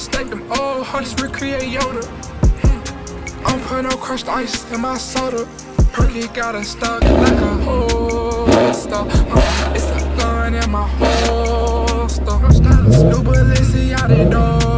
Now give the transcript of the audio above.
Stack them old hunts, recreate Yoda. I'm putting no crushed ice in my soda. Perky got it stuck like a holster. It's a gun in my holster. New Balenciaga door.